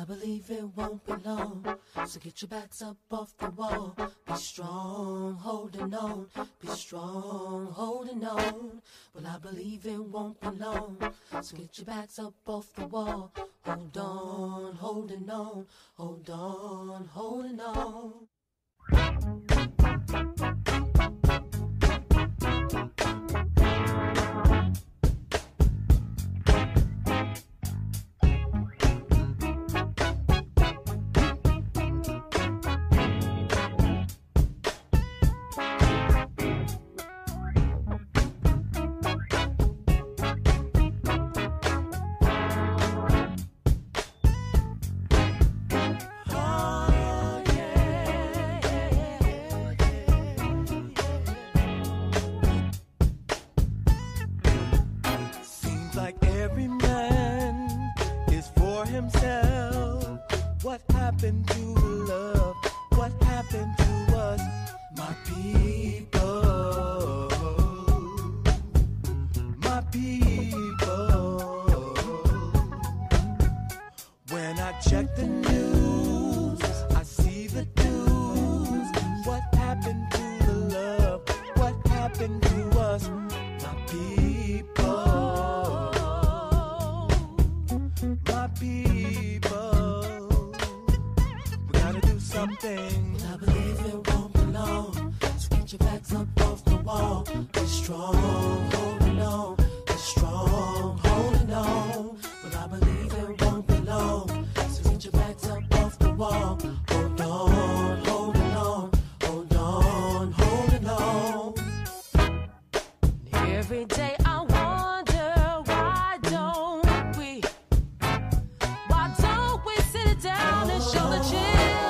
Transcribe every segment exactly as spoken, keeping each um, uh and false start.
I believe it won't be long. So get your backs up off the wall. Be strong, holding on. Be strong, holding on. Well, I believe it won't be long. So get your backs up off the wall. Hold on, holding on. Hold on, holding on. What happened to love? What happened to us? My people, my people. When I check the news, I see the news. What happened to the love? What happened to us? My people, my people. Something. Well, I believe it won't be long. So get your backs up off the wall. Be strong, holding on. Be strong, holding on. Well, I believe it won't be long. So get your backs up off the wall. Hold on, holding on. Hold on, holding on. Every day I wonder, why don't we? Why don't we sit it down and show the children?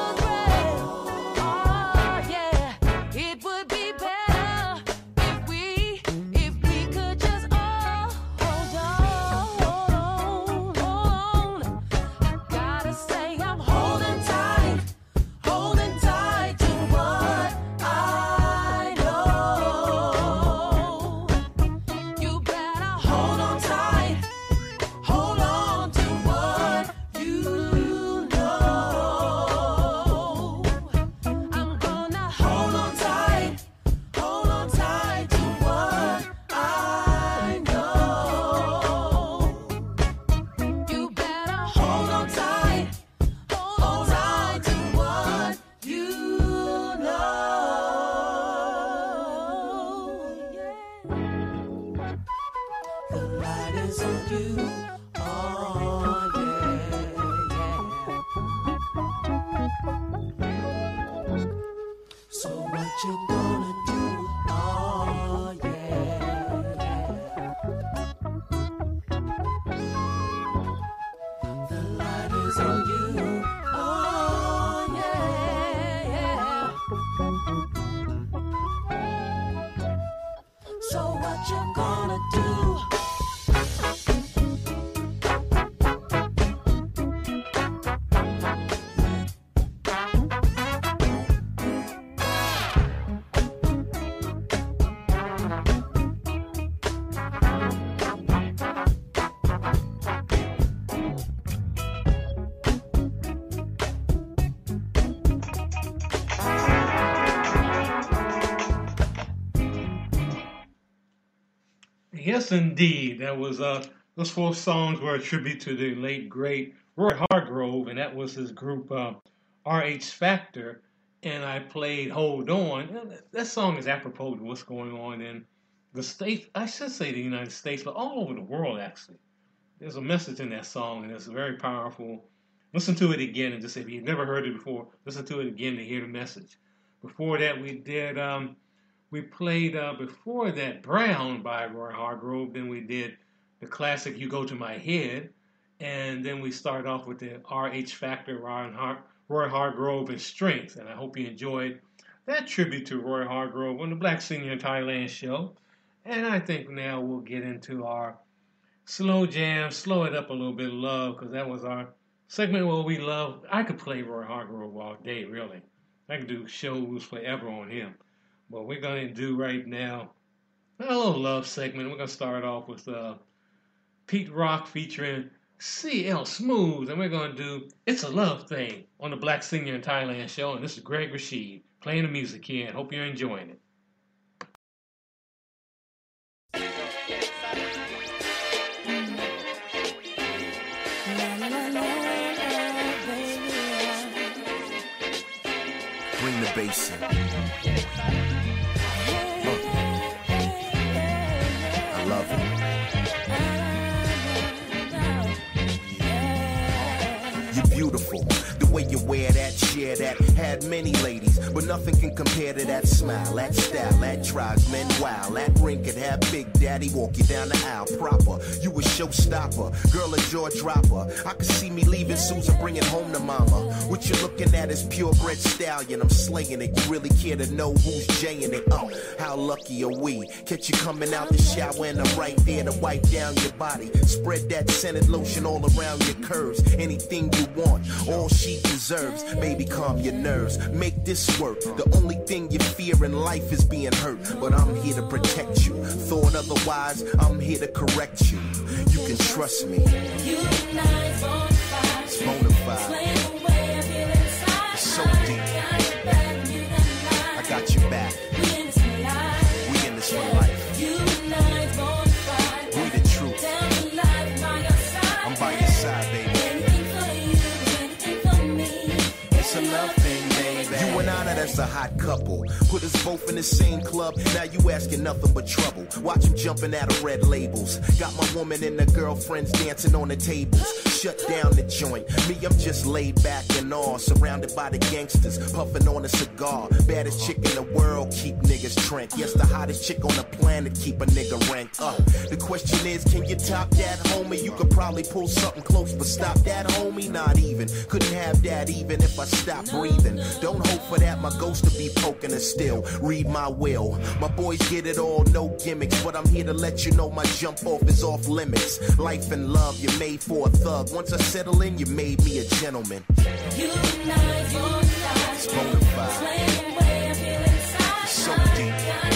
Yes, indeed. That was uh, those four songs were a tribute to the late great Roy Hargrove, and that was his group uh, R H Factor. And I played "Hold On." That song is apropos to what's going on in the states. I should say the United States, but all over the world actually. There's a message in that song, and it's very powerful. Listen to it again, and just if you've never heard it before, listen to it again to hear the message. Before that, we did. Um, We played uh, before that Brown by Roy Hargrove. Then we did the classic You Go to My Head. And then we started off with the R H Factor, Roy, Har- Roy Hargrove and Strength. And I hope you enjoyed that tribute to Roy Hargrove on the Black Senior in Thailand show. And I think now we'll get into our slow jam, slow it up a little bit, love, because that was our segment where we love. I could play Roy Hargrove all day, really. I could do shows forever on him. What we're going to do right now, a little love segment. We're going to start off with uh, Pete Rock featuring C L Smooth, and we're going to do It's a Love Thing on the Black Senior in Thailand show. And this is Greg Rashid playing the music here, and hope you're enjoying it. Bring the bass in. I love it. You're beautiful. The way you wear that, share that, had many ladies, but nothing can compare to that smile, that style, that drives men wild. That ring could have Big Daddy walk you down the aisle proper. You a showstopper, girl a jaw dropper. I could see me leaving Susan, bringing home to mama. What you're looking at is purebred stallion. I'm slaying it. You really care to know who's jaying it? Oh, how lucky are we? Catch you coming out the shower and I'm right there to wipe down your body. Spread that scented lotion all around your curves. Anything you want, all she deserves. Baby, calm your nerves. Make this work. The only thing you fear in life is being hurt. But I'm here to protect you. Thought otherwise, I'm here to correct you. You can trust me. You and I bona fide. It's bona fide. It's so deep. I got you back. We in this for life. You and I bona fide. We the truth. I'm by your side, baby. Anything for you, anything for me. It's a love thing, baby. You and I, now that's a hot couple. Put us both in the same club. Now you asking nothing but trouble. Watch him jumping out of red labels. Got my woman and the girlfriends dancing on the tables. Shut down the joint. Me, I'm just laid back and all. Surrounded by the gangsters, puffing on a cigar. Baddest chick in the world, keep niggas trank. Yes, the hottest chick on the planet, keep a nigga ranked up. The question is, can you top that, homie? You could probably pull something close, but stop that, homie? Not even. Couldn't have that even if I stopped breathing. Don't hope for that, my ghost to be poking us still. Read my will. My boys get it all, no gimmicks. But I'm here to let you know my jump off is off limits. Life and love, you're made for a thug. Once I settle in, you made me a gentleman. You and I bona fide. It's bona fide. It's so deep.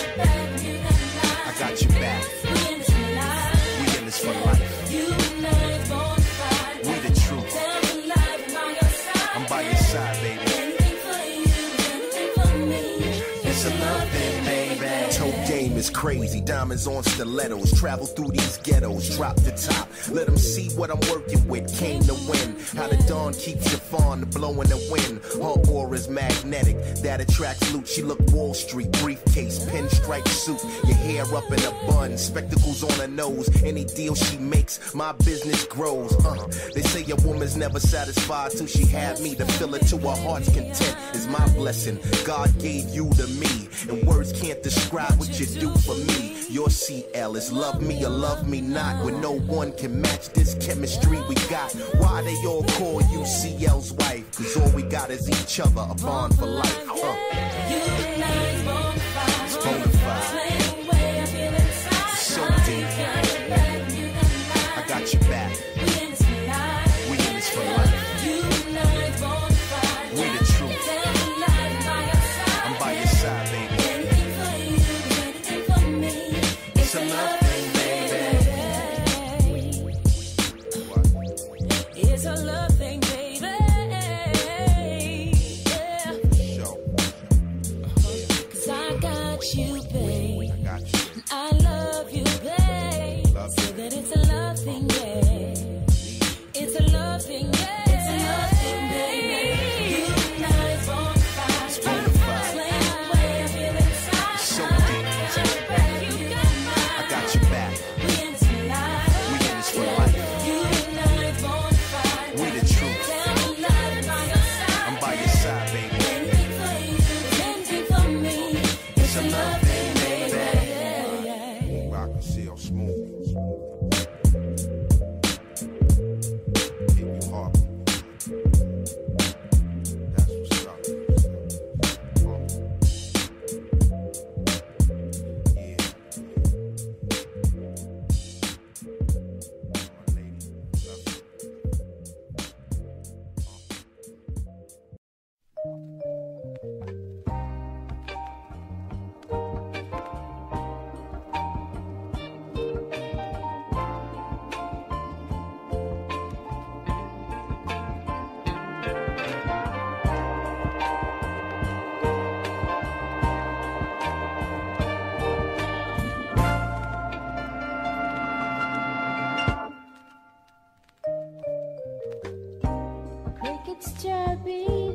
I got you back. We in this for life. You and I bona fide. We the truth. I'm by your side, baby. Anything for you, anything for me. It's a love thing, baby. Toe game is crazy. Diamonds on stilettos. Travel through these ghettos. Drop the top. Let them see what I'm working with. Came to win. How the dawn keeps your fawn blowing the wind. Her aura's magnetic. That attracts loot. She look Wall Street. Briefcase. Pinstripe suit. Your hair up in a bun. Spectacles on her nose. Any deal she makes, my business grows. Uh, they say a woman's never satisfied till she had me. To fill her to her heart's content is my blessing. God gave you to me. And words can't describe what you do for me. Your C L is love me or love me not. When no one can match this chemistry we got. Why they all call you C L's wife? Cause all we got is each other, a bond for life. Uh. You and I bona fide. It's bona fide. It's so deep. I got you back. We in this for life. We the truth. I'm by your side, baby. It's a love thing, baby. It's a love thing, baby. Yeah. Show. Cause I got you, babe. I got you. I love you, babe. Love Say you. that it's a love thing, yeah. It's a love thing, yeah. It's a love thing, baby. You and I bona fide. It's bona fide. Slaying the way I feel inside. It's so deep. You got mine. I got you back. We in this for life. We in this for life. You and I bona fide. We the truth. Tell me love by your side. I'm by your side, baby. Anything for you, anything for me. It's a love thing, baby. baby. Rock and C L Smooth. Keep you heart. it's chubby.